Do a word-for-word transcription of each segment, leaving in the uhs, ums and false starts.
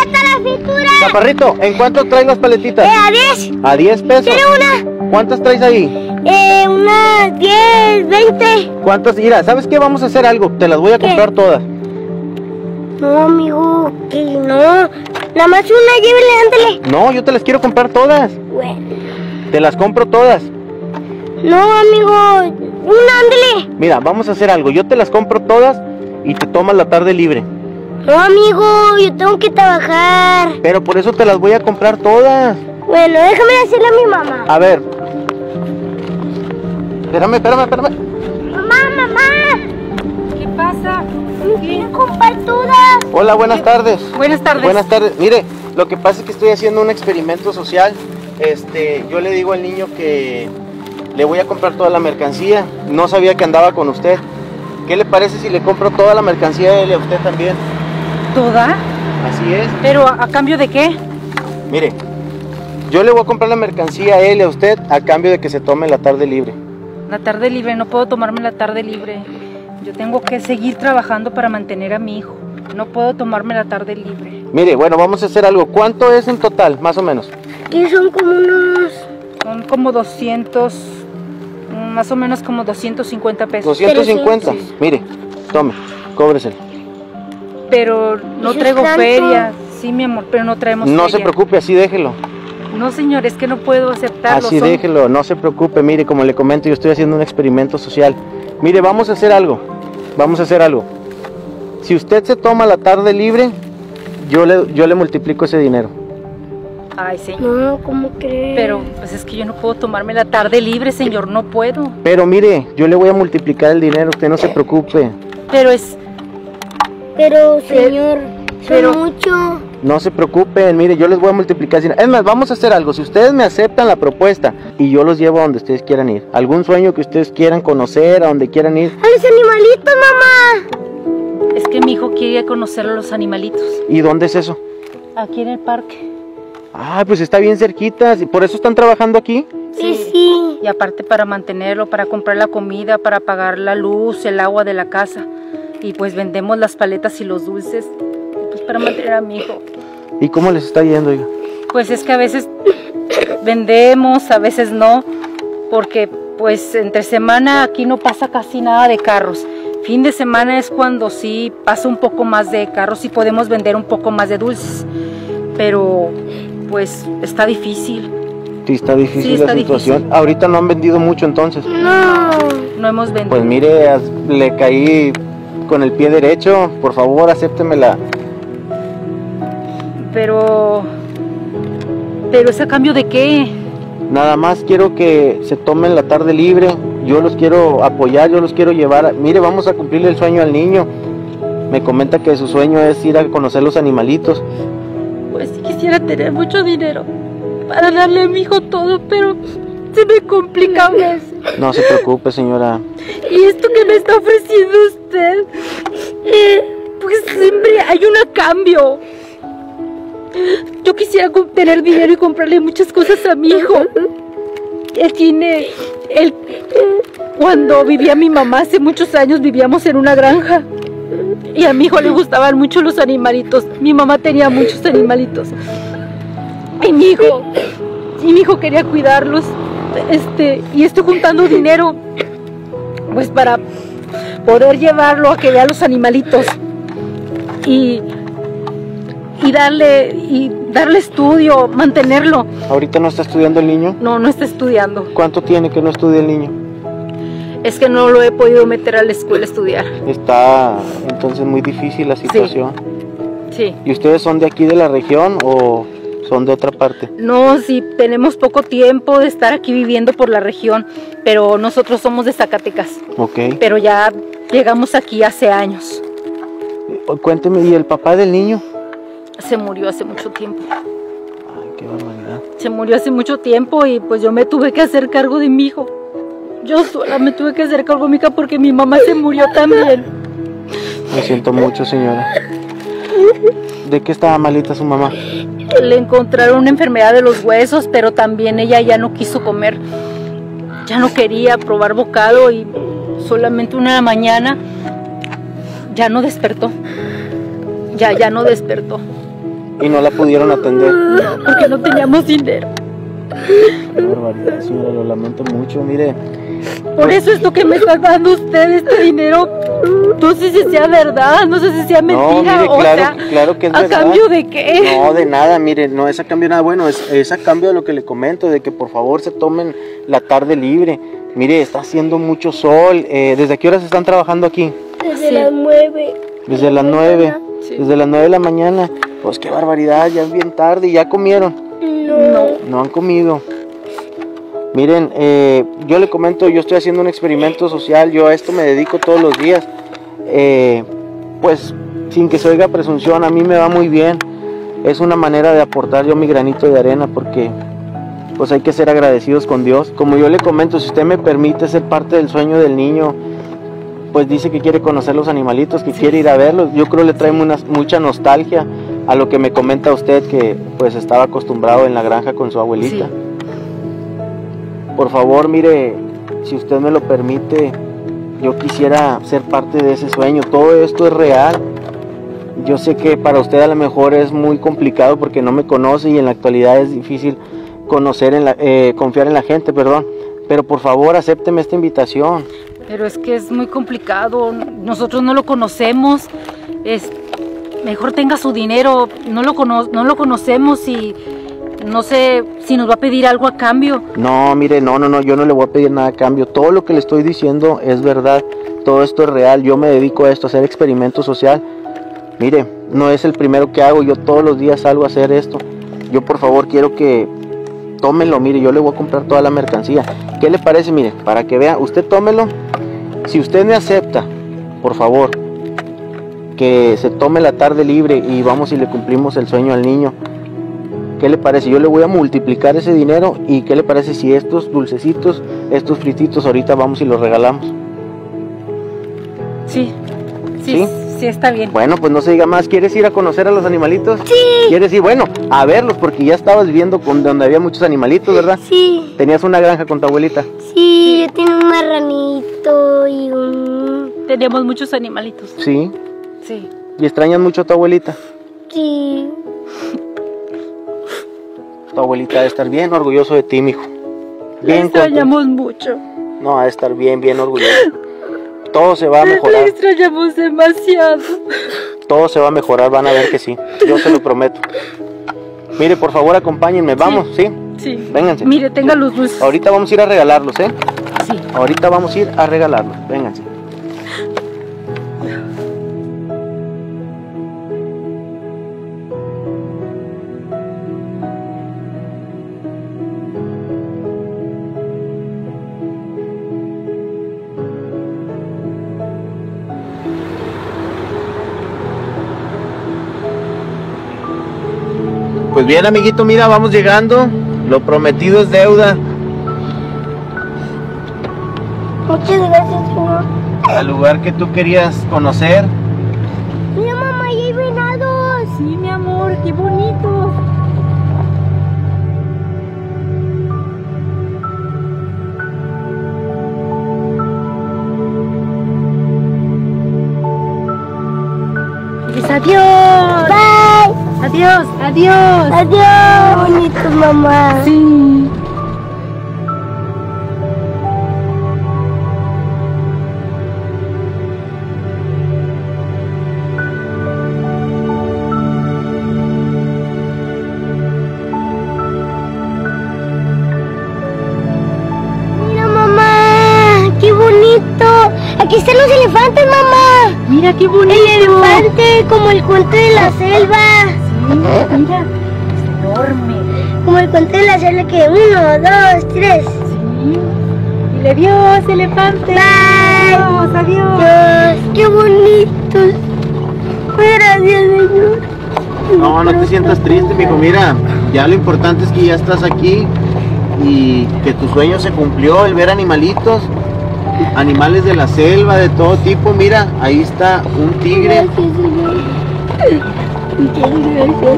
paleta a la fritura. Chaparrito, ¿en cuánto traes las paletitas? Eh, a diez. ¿A diez pesos? ¿Quiere una? ¿Cuántas traes ahí? Eh, unas diez, veinte. ¿Cuántas? Mira, ¿sabes qué? Vamos a hacer algo. Te las voy a ¿Qué? comprar todas. No, amigo, que no. Nada más una, llévele, ándale. No, yo te las quiero comprar todas. Bueno. Te las compro todas. No, amigo, una, ándale. Mira, vamos a hacer algo. Yo te las compro todas y te tomas la tarde libre. No, amigo, yo tengo que trabajar. Pero por eso te las voy a comprar todas. Bueno, déjame decirle a mi mamá. A ver. Espérame, espérame, espérame. Mamá, mamá. ¿Qué pasa? Me quieren comprar todas. Hola, buenas tardes. Buenas tardes. Buenas tardes. Mire, lo que pasa es que estoy haciendo un experimento social. Este, yo le digo al niño que le voy a comprar toda la mercancía. No sabía que andaba con usted. ¿Qué le parece si le compro toda la mercancía a él y a usted también? ¿Toda? Así es. ¿Pero a, a cambio de qué? Mire, yo le voy a comprar la mercancía a él y a usted a cambio de que se tome la tarde libre. La tarde libre, no puedo tomarme la tarde libre. Yo tengo que seguir trabajando para mantener a mi hijo. No puedo tomarme la tarde libre. Mire, bueno, vamos a hacer algo. ¿Cuánto es en total, más o menos? Que son como unos... Son como doscientos, más o menos como doscientos cincuenta pesos. doscientos cincuenta. Sí. Mire, tome, cóbreselo. Pero no ¿Eso traigo es tanto? feria. Sí, mi amor, pero no traemos No feria. se preocupe, así déjelo. No, señor, es que no puedo aceptarlo. Así son- déjelo, no se preocupe. Mire, como le comento, yo estoy haciendo un experimento social. Mire, vamos a hacer algo. Vamos a hacer algo. Si usted se toma la tarde libre, yo le, yo le multiplico ese dinero. Ay, señor. No, ¿cómo crees? Pero pues es que yo no puedo tomarme la tarde libre, señor, no puedo. Pero mire, yo le voy a multiplicar el dinero, usted no se preocupe. Pero es... Pero, señor, pero- son mucho. No se preocupen, mire, yo les voy a multiplicar. el dinero. Es más, vamos a hacer algo. Si ustedes me aceptan la propuesta y yo los llevo a donde ustedes quieran ir, algún sueño que ustedes quieran conocer, a donde quieran ir, ¡A los animalitos, mamá! Es que mi hijo quiere conocer a los animalitos. ¿y dónde es eso? Aquí en el parque. Ah, pues está bien cerquita, ¿por eso están trabajando aquí? Sí, sí. Y aparte para mantenerlo, para comprar la comida, para pagar la luz, el agua de la casa. Y pues vendemos las paletas y los dulces, pues para mantener a mi hijo. ¿Y cómo les está yendo, oiga? Pues es que a veces vendemos, a veces no, porque pues entre semana aquí no pasa casi nada de carros. Fin de semana es cuando sí pasa un poco más de carros y podemos vender un poco más de dulces. Pero pues está difícil, Sí, está difícil Sí, está la situación. difícil. Ahorita no han vendido mucho entonces. No. no hemos vendido. Pues mire, as- le caí con el pie derecho, por favor, acéptemela. Pero... ¿Pero es a cambio de qué? Nada más quiero que se tomen la tarde libre. Yo los quiero apoyar, yo los quiero llevar. a- Mire, vamos a cumplirle el sueño al niño. Me comenta que su sueño es ir a conocer los animalitos. Pues sí quisiera tener mucho dinero para darle a mi hijo todo, pero se me complica a veces. No se preocupe, señora. ¿Y esto que me está ofreciendo usted? Eh, pues siempre hay un cambio. Yo quisiera co- tener dinero y comprarle muchas cosas a mi hijo. Él tiene... Él, cuando vivía mi mamá hace muchos años, vivíamos en una granja. Y a mi hijo le gustaban mucho los animalitos. Mi mamá tenía muchos animalitos. Y mi hijo... Y mi hijo quería cuidarlos. Este, y estoy juntando dinero pues para poder llevarlo a que vea los animalitos y, y darle y darle estudio, mantenerlo. ¿Ahorita no está estudiando el niño? No, no está estudiando. ¿Cuánto tiene que no estudia el niño? Es que no lo he podido meter a la escuela a estudiar. Está entonces muy difícil la situación. Sí. ¿Y ustedes son de aquí de la región o son de otra parte? No, sí, tenemos poco tiempo de estar aquí viviendo por la región, pero nosotros somos de Zacatecas. Ok. Pero ya llegamos aquí hace años. Cuénteme, ¿y el papá del niño? Se murió hace mucho tiempo. Ay, qué barbaridad. Se murió hace mucho tiempo y pues yo me tuve que hacer cargo de mi hijo. Yo sola me tuve que hacer cargo de mi hija porque mi mamá se murió también. Me siento mucho, señora. ¿De qué estaba malita su mamá? Le encontraron una enfermedad de los huesos, pero también ella ya no quiso comer. Ya no quería probar bocado y solamente una mañana ya no despertó. Ya, ya no despertó. y no la pudieron atender. Porque no teníamos dinero. Qué barbaridad, señora, lo lamento mucho, mire. Por eso es lo que me está dando usted este dinero. No sé si sea verdad, no sé si sea mentira. No, mire, o claro, sea, claro que es ¿a verdad. cambio de qué? No, de nada, mire, no es a cambio de nada. Bueno, es, es a cambio de lo que le comento, de que por favor se tomen la tarde libre. Mire, está haciendo mucho sol. Eh, ¿Desde qué horas están trabajando aquí? Desde Sí. las nueve. Desde las nueve. Sí. Desde las nueve de la mañana. Pues qué barbaridad, ya es bien tarde. ¿Ya comieron? No. No han comido. Miren, eh, yo le comento, yo estoy haciendo un experimento social, yo a esto me dedico todos los días. Eh, pues, sin que se oiga presunción, a mí me va muy bien. Es una manera de aportar yo mi granito de arena porque pues hay que ser agradecidos con Dios. Como yo le comento, si usted me permite ser parte del sueño del niño, pues dice que quiere conocer los animalitos, que Sí. quiere ir a verlos. Yo creo le trae una, mucha nostalgia a lo que me comenta usted, que pues estaba acostumbrado en la granja con su abuelita. Sí. Por favor, mire, si usted me lo permite, yo quisiera ser parte de ese sueño. Todo esto es real. Yo sé que para usted a lo mejor es muy complicado porque no me conoce y en la actualidad es difícil conocer en la, eh, confiar en la gente, perdón. Pero por favor, acépteme esta invitación. Pero es que es muy complicado, nosotros no lo conocemos, es, mejor tenga su dinero, no lo, cono no lo conocemos y no sé si nos va a pedir algo a cambio. No, mire, no, no, no, yo no le voy a pedir nada a cambio. Todo lo que le estoy diciendo es verdad, todo esto es real. Yo me dedico a esto, a hacer experimento social. Mire, no es el primero que hago, yo todos los días salgo a hacer esto. Yo por favor quiero que tómelo, mire, yo le voy a comprar toda la mercancía. ¿Qué le parece? Mire, para que vea, usted tómelo. Si usted me acepta, por favor, que se tome la tarde libre y vamos y le cumplimos el sueño al niño. ¿Qué le parece? Yo le voy a multiplicar ese dinero y ¿qué le parece si estos dulcecitos, estos frititos ahorita vamos y los regalamos? Sí, sí, ¿Sí? sí, está bien. Bueno, pues no se diga más. ¿Quieres ir a conocer a los animalitos? Sí. ¿Quieres ir? Bueno, a verlos porque ya estabas viviendo con donde había muchos animalitos, ¿verdad? Sí. Tenías una granja con tu abuelita. Sí, yo tengo un marranito y un... Teníamos muchos animalitos. Sí. Sí. ¿Y extrañas mucho a tu abuelita? Sí. Tu abuelita debe estar bien orgulloso de ti, mijo. La Bien contento. extrañamos mucho. No, ha de estar bien, bien orgulloso. Todo se va a La mejorar. extrañamos demasiado. Todo se va a mejorar, van a ver que sí. Yo se lo prometo. Mire, por favor, acompáñenme. Vamos, ¿sí? Sí. Vénganse. Mire, tenga los dulces. Ahorita vamos a ir a regalarlos, ¿eh? Sí. Ahorita vamos a ir a regalarlos. Vénganse. Pues bien, amiguito, mira, vamos llegando. Lo prometido es deuda. Muchas gracias, señor. Al lugar que tú querías conocer. Mira, mamá, ahí hay venados. Sí, mi amor, qué bonito. Pues adiós. Bye. Adiós, adiós. Adiós. Bonito, mamá. Sí. Mira, mamá. Qué bonito. Aquí están los elefantes, mamá. Mira qué bonito. El elefante, como el cuento de la selva. Sí, mira, es enorme. Como el cuento de la selva que uno, dos, tres. Sí. Dile adiós, elefante. Bye. Adiós, adiós. Dios, qué bonitos. Gracias, señor. No, no te sientas triste, mijo. Mira, ya lo importante es que ya estás aquí y que tu sueño se cumplió, el ver animalitos, animales de la selva, de todo tipo. Mira, ahí está un tigre. Gracias, señor. Muchas gracias.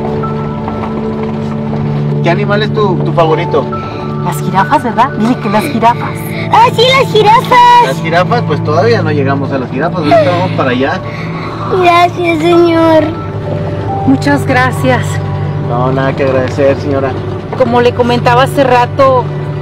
¿Qué animal es tu, tu favorito? Las jirafas, ¿verdad? Dile que las jirafas. Ah, sí, las jirafas. Las jirafas, pues todavía no llegamos a las jirafas, ahorita vamos para allá. Gracias, señor. Muchas gracias. No, nada que agradecer, señora. Como le comentaba hace rato,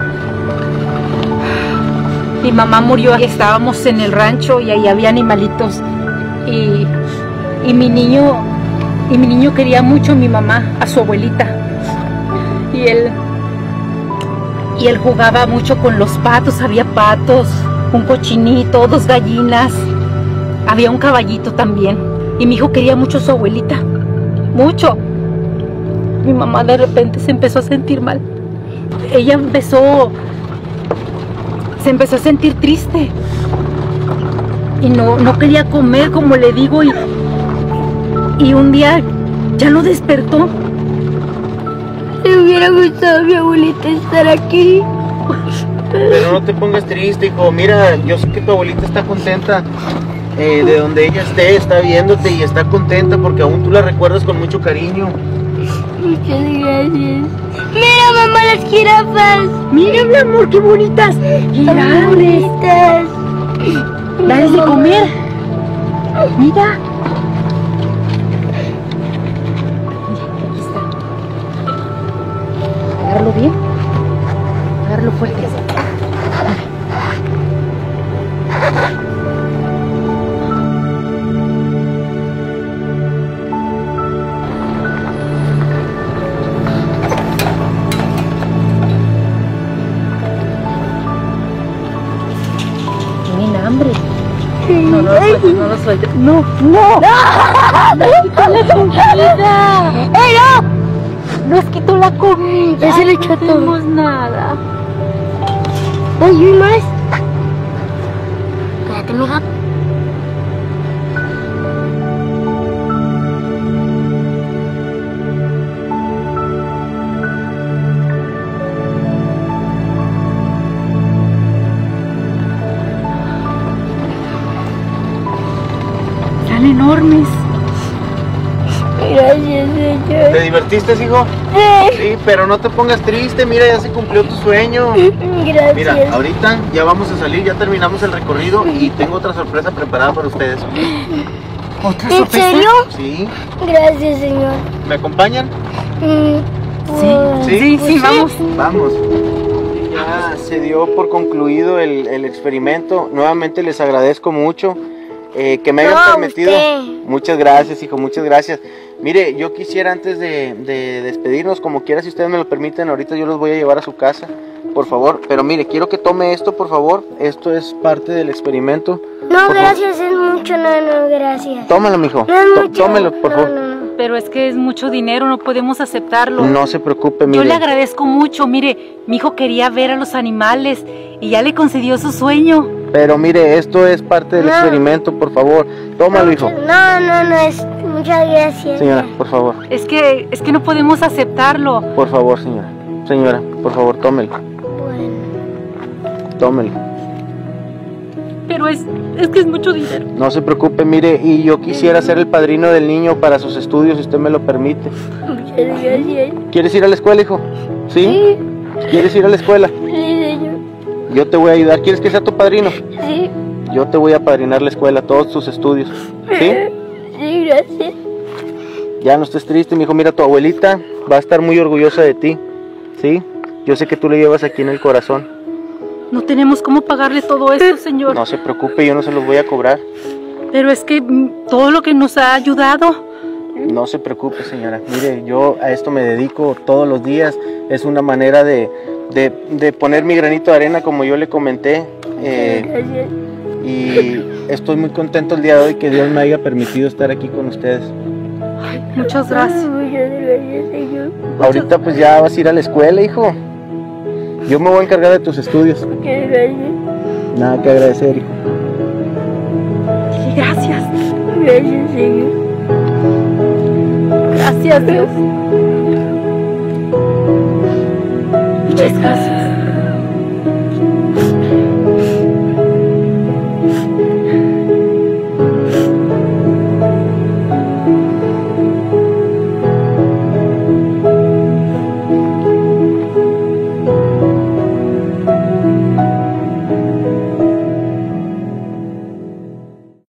mi mamá murió. Estábamos en el rancho y ahí había animalitos. Y, y mi niño, y mi niño quería mucho a mi mamá, a su abuelita. Y él, y él jugaba mucho con los patos. Había patos, un cochinito, dos gallinas. Había un caballito también. Y mi hijo quería mucho a su abuelita. Mucho. Mi mamá de repente se empezó a sentir mal. Ella empezó, se empezó a sentir triste. Y no, no quería comer, como le digo, y, y un día ya no despertó. Me hubiera gustado a mi abuelita estar aquí. Pero no te pongas triste, hijo. Mira, yo sé que tu abuelita está contenta. Eh, de donde ella esté, está viéndote y está contenta porque aún tú la recuerdas con mucho cariño. Muchas gracias. Mira, mamá, las jirafas. Mira, mi amor, qué bonitas. Están bonitas. Dale de comer. Mira. Aquí está. Agárralo bien. Agárralo fuerte. Tienen hambre. No, no lo sueltes, no lo sueltes. No, no. ¡No! ¡Nos quitó la comida! ¡Eh, no! ¡Nos quitó la comida! Ya se le echó no todo. tenemos nada. Ay, ¿y más? Espérate, mija. Están enormes. Gracias, ¿Te señor. divertiste, hijo? Sí. Sí, pero no te pongas triste. Mira, ya se cumplió tu sueño. Gracias. Mira, ahorita ya vamos a salir, ya terminamos el recorrido y tengo otra sorpresa preparada para ustedes. ¿Otra ¿En sorpresa? serio? ¿Sí? Gracias, señor. ¿Me acompañan? Mm, pues, Sí, sí, sí, vamos. Vamos. Ya se dio por concluido el, el experimento. Nuevamente les agradezco mucho eh, que me hayan No, permitido. usted. Muchas gracias, hijo, muchas gracias. Mire, yo quisiera antes de, de despedirnos, como quiera, si ustedes me lo permiten, ahorita yo los voy a llevar a su casa, por favor. Pero mire, quiero que tome esto, por favor. Esto es parte del experimento. No, Por gracias, es mucho. No, no, gracias. Tómalo, mijo. No es Tó- mucho. Tómelo, por No, favor. no, no. Pero es que es mucho dinero, no podemos aceptarlo. No se preocupe, Yo mire. le agradezco mucho. Mire, mi hijo quería ver a los animales y ya le concedió su sueño. Pero mire, esto es parte del No. experimento, por favor. Tómalo, hijo. No, no, no, es muchas gracias. Señora, por favor. Es que, es que no podemos aceptarlo. Por favor, señora. Señora, por favor, tómelo. Bueno, Tómelo. Pero es, es que es mucho dinero. No se preocupe, mire, y yo quisiera ser el padrino del niño para sus estudios, si usted me lo permite. muchas gracias. ¿Quieres ir a la escuela, hijo? ¿Sí? Sí, ¿Quieres ir a la escuela? sí, señor. Yo te voy a ayudar. ¿Quieres que sea tu padrino? Sí, Yo te voy a padrinar la escuela, todos tus estudios. ¿Sí? sí, gracias. Ya no estés triste, mijo. Mira, tu abuelita va a estar muy orgullosa de ti. ¿Sí? Yo sé que tú le llevas aquí en el corazón. No tenemos cómo pagarle todo esto, señor. No se preocupe, yo no se los voy a cobrar. Pero es que mm, todo lo que nos ha ayudado. No se preocupe, señora. Mire, yo a esto me dedico todos los días. Es una manera de, de, de poner mi granito de arena, como yo le comenté. Eh, Gracias. y estoy muy contento el día de hoy que Dios me haya permitido estar aquí con ustedes. Muchas gracias. Muchas gracias, señor. Ahorita pues ya vas a ir a la escuela, hijo. Yo me voy a encargar de tus estudios. Muchas gracias. Nada que agradecer, hijo. Sí, gracias. Gracias, señor. Gracias, Dios. Muchas gracias.